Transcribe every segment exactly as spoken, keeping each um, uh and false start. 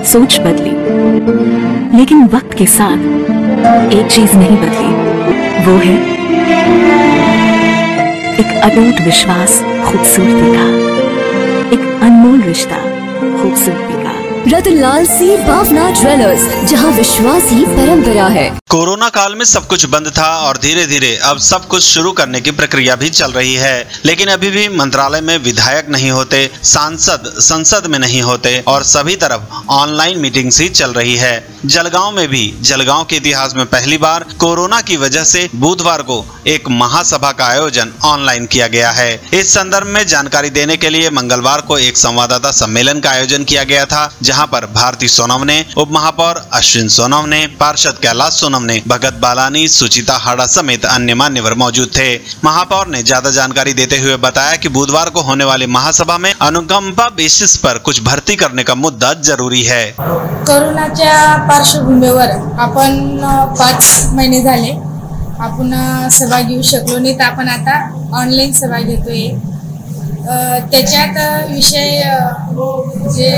सोच बदली, लेकिन वक्त के साथ एक चीज नहीं बदली, वो है एक अटूट विश्वास खूबसूरती का, एक अनमोल रिश्ता खूबसूरती का। रतनलाल सी भावना ज्वेलर्स, जहां विश्वास ही परंपरा है। कोरोना काल में सब कुछ बंद था और धीरे धीरे अब सब कुछ शुरू करने की प्रक्रिया भी चल रही है, लेकिन अभी भी मंत्रालय में विधायक नहीं होते, सांसद संसद में नहीं होते और सभी तरफ ऑनलाइन मीटिंग्स ही चल रही है। जलगांव में भी जलगांव के इतिहास में पहली बार कोरोना की वजह से बुधवार को एक महासभा का आयोजन ऑनलाइन किया गया है। इस संदर्भ में जानकारी देने के लिए मंगलवार को एक संवाददाता सम्मेलन का आयोजन किया गया था, जहां पर भारती सोनवने, उप महापौर अश्विन सोनवने, पार्षद कैलाश सोनवने, भगत बालानी, सुचिता हाड़ा समेत अन्य मान्यवर मौजूद थे। महापौर ने ज्यादा जानकारी देते हुए बताया कि बुधवार को होने वाली महासभा में अनुकंपा बेसिस पर कुछ भरती करने का मुद्दा जरूरी है। कोरोनाच्या पार्श्वभूमीवर आपण पाच महिने झाले आपण सभा घेऊ शकलो नाही, तर आपण आता ऑनलाईन सभा घेतोय। त्याच्यात विषय जे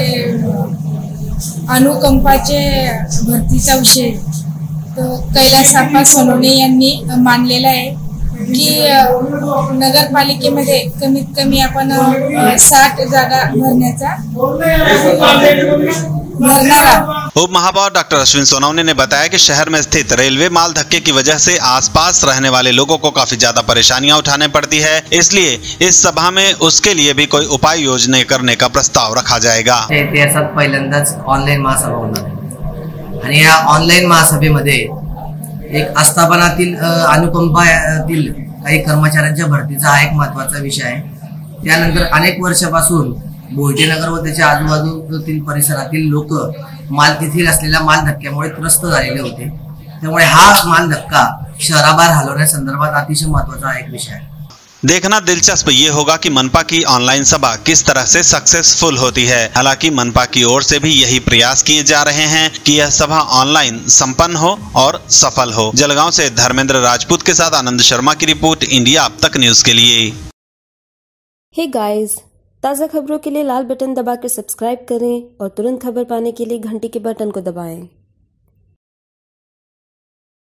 अनुकंपाचे भरतीचा विषय तो कैलास सोनवणे यांनी मांडलेला आहे की नगरपालिकेमध्ये कमीत कमी आपण साठ जागा भरण्याचा उप महापौर डॉक्टर अश्विन सोनवने ने बताया कि शहर में स्थित रेलवे माल धक्के की वजह से आसपास रहने वाले लोगों को काफी ज्यादा परेशानियां उठाने पड़ती है, इसलिए इस सभा में उसके लिए भी कोई उपाय योजना करने का प्रस्ताव रखा जाएगा। इतिहासात पहिल्यांदाच ऑनलाईन महासभा होणार आहे आणि या ऑनलाईन महासभेमध्ये एक आस्थापनातील अनुकंपातील काही कर्मचाऱ्यांच्या भरतीचा हा एक महत्त्वाचा विषय आहे। त्यानंतर अनेक वर्षापासून बोईटेनगर व त्याच्या आजूबाजूतील परिसरातील लोक माल तिथील असलेल्या माल धक्क्यामुळे त्रस्त झालेले होते, त्यामुळे हा माल धक्का शहराबाहेर हलवण्यासंदर्भात अतिशय महत्त्वाचा एक विषय आहे। देखना दिलचस्प ये होगा कि मनपा की ऑनलाइन सभा किस तरह से सक्सेसफुल होती है। हालांकि मनपा की ओर से भी यही प्रयास किए जा रहे हैं कि यह सभा ऑनलाइन संपन्न हो और सफल हो। जलगांव से धर्मेंद्र राजपूत के साथ आनंद शर्मा की रिपोर्ट, इंडिया अब तक न्यूज के लिए। हे गाइस, ताज़ा खबरों के लिए लाल बटन दबाकर सब्सक्राइब करें और तुरंत खबर पाने के लिए घंटी के बटन को दबाएं।